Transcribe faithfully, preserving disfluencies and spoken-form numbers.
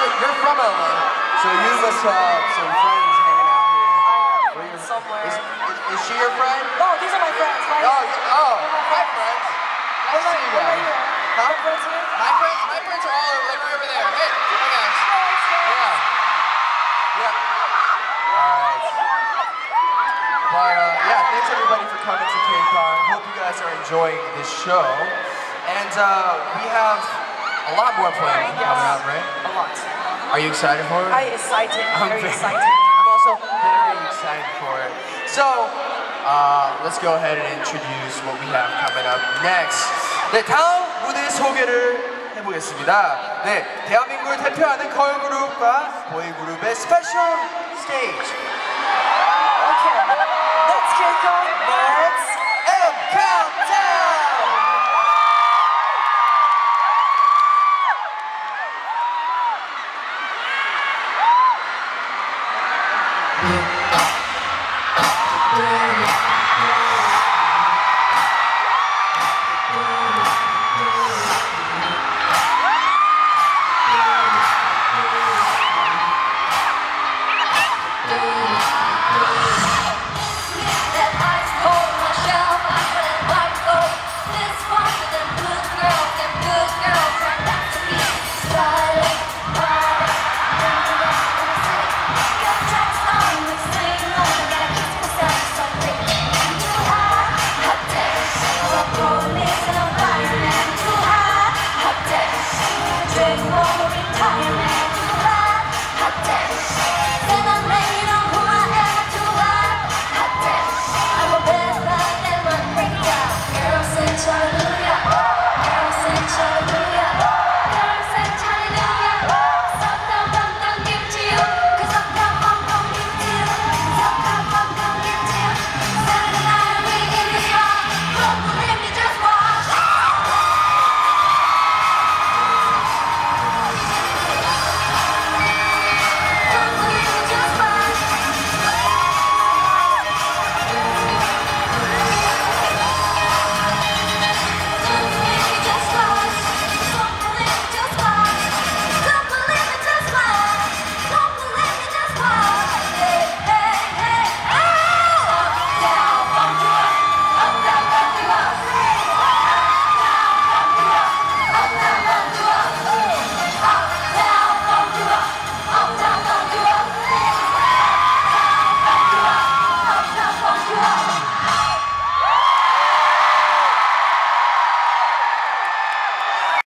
you're from L A, so you must have some friends hanging out here. I have friends somewhere. Is, is, is she your friend? No, these are my friends. My, Oh, yeah, oh, hi friends. Nice to see you guys. Huh? My friends here? My friends, my friends are all like right over there. Hey, hi guys. Yeah. Yeah. Alright. But uh, yeah, thanks everybody for coming to KCON. Hope you guys are enjoying this show. And uh, we have a lot more planned coming up, right? A lot. Are you excited for it? I'm excited. I'm very very excited. I'm also very excited for it. So, uh, let's go ahead and introduce what we have coming up next. 네, 다음 무대 소개를 해보겠습니다. 네, 대한민국을 대표하는 걸그룹과 보이그룹의 스페셜 스테이지. Okay, let's kick on.